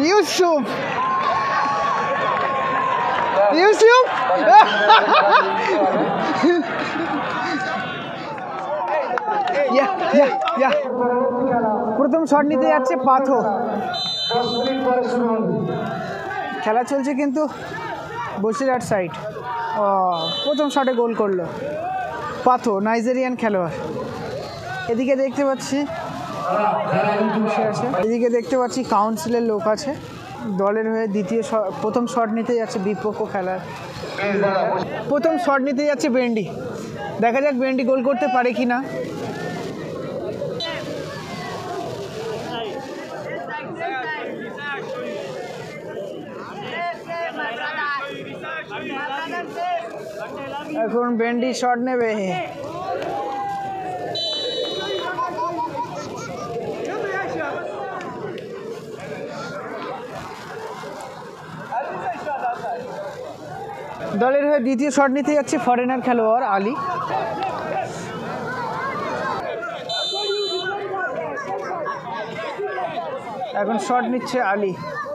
ইউসুফ ইউসুফ প্রথম শট নিতে যাচ্ছে পাথো। খেলা চলছে কিন্তু বসিরহাট সাইড। প্রথম শটে গোল করলো পাথো, নাইজেরিয়ান খেলোয়াড়। এদিকে দেখতে পাচ্ছি এদিকে দেখতে পাচ্ছি কাউন্সিলের লোক আছে। দলের হয়ে প্রথম শট নিতে যাচ্ছে বিপক্ষ খেলার। প্রথম শট নিতে যাচ্ছে বেন্ডি। দেখা যাক বেন্ডি গোল করতে পারে কি না। এখন বেন্ডি শট নেবে। দলের হয়ে দ্বিতীয় শট নিতে যাচ্ছে ফরেনার খেলোয়াড় আলী। এখন শট নিচ্ছে আলী।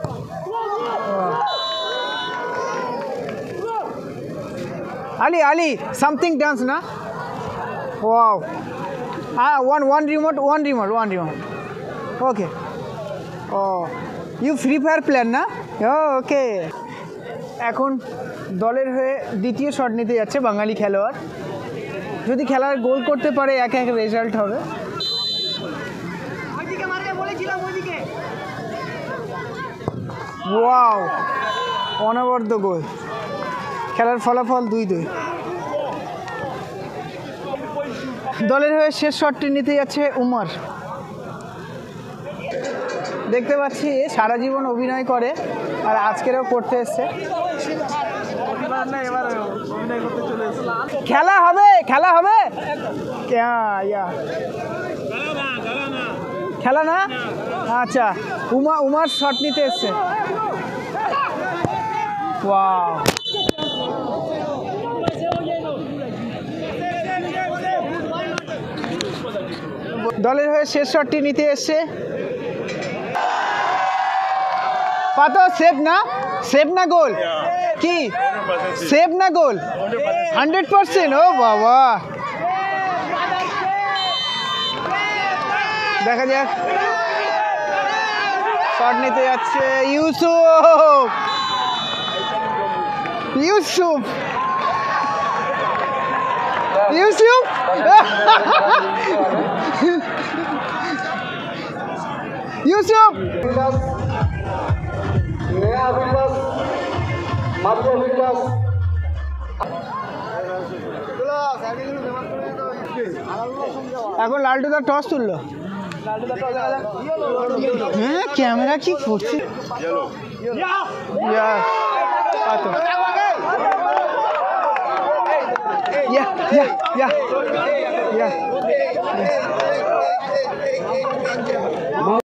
আলী আলী সামথিং ডান্স না? Wow, one remote. Okay. You free fire player না? ওকে। এখন দলের হয়ে দ্বিতীয় শট নিতে যাচ্ছে বাঙালি খেলোয়াড়। যদি খেলার গোল করতে পারে এক রেজাল্ট হবে। ওয়াও, অনবদ্য গোল। খেলার ফলাফল 2-2। দলের হয়ে শেষ শটটি নিতে যাচ্ছে উমর। দেখতে পাচ্ছি সারা জীবন অভিনয় করে আর আজকেরও করতে এসছে। খেলা হবে খেলা না? আচ্ছা, উমার শট নিতে এসছে। ওয়াও, দলের হয়ে শেষ শটটি নিতে এসছে পাতো। সেভ না গোল? কি সেভ না গোল? 100%? ও বাবা, দেখা যাক। শট নিতে যাচ্ছে ইউসুফ। ইউসুফ এখন লালটুদা টস তুললো। হ্যাঁ, ক্যামেরা কি করছে? Yeah.